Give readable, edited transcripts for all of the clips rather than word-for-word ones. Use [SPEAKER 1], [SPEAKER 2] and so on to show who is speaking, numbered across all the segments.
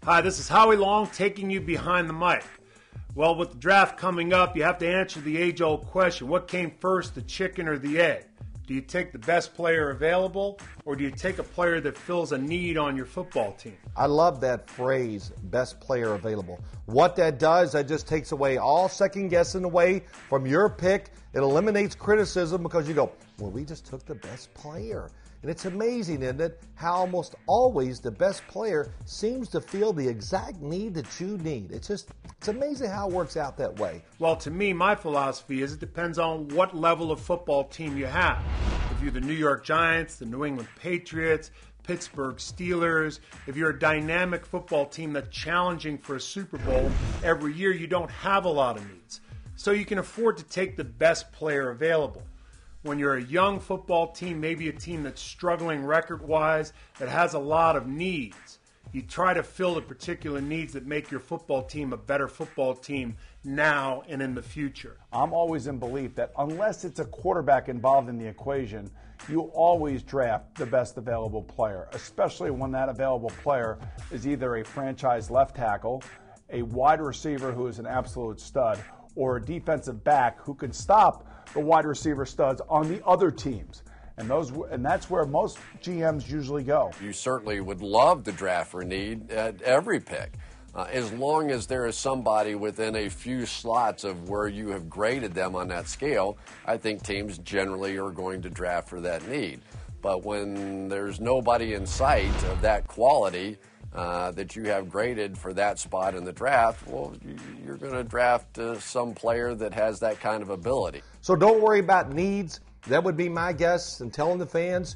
[SPEAKER 1] Hi, this is Howie Long taking you behind the mic. Well, with the draft coming up, you have to answer the age-old question. What came first, the chicken or the egg? Do you take the best player available, or do you take a player that fills a need on your football team?
[SPEAKER 2] I love that phrase, best player available. What that does, that just takes away all second guessing away from your pick. It eliminates criticism because you go, well, we just took the best player. And it's amazing, isn't it, how almost always the best player seems to feel the exact need that you need. It's amazing how it works out that way.
[SPEAKER 1] Well, to me, my philosophy is it depends on what level of football team you have. If you're the New York Giants, the New England Patriots, Pittsburgh Steelers, if you're a dynamic football team that's challenging for a Super Bowl every year, you don't have a lot of needs. So you can afford to take the best player available. When you're a young football team, maybe a team that's struggling record-wise, that has a lot of needs, you try to fill the particular needs that make your football team a better football team now and in the future.
[SPEAKER 3] I'm always in belief that unless it's a quarterback involved in the equation, you always draft the best available player, especially when that available player is either a franchise left tackle, a wide receiver who is an absolute stud, or a defensive back who can stop the wide receiver studs on the other teams. And that's where most GMs usually go.
[SPEAKER 4] You certainly would love to draft for need at every pick, as long as there is somebody within a few slots of where you have graded them on that scale. I think teams generally are going to draft for that need. But when there's nobody in sight of that quality that you have graded for that spot in the draft, well, you're going to draft some player that has that kind of ability.
[SPEAKER 2] So don't worry about needs. That would be my guess, and telling the fans,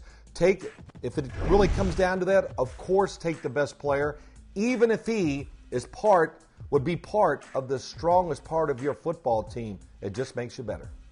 [SPEAKER 2] if it really comes down to that, of course take the best player, even if he would be part of the strongest part of your football team. It just makes you better.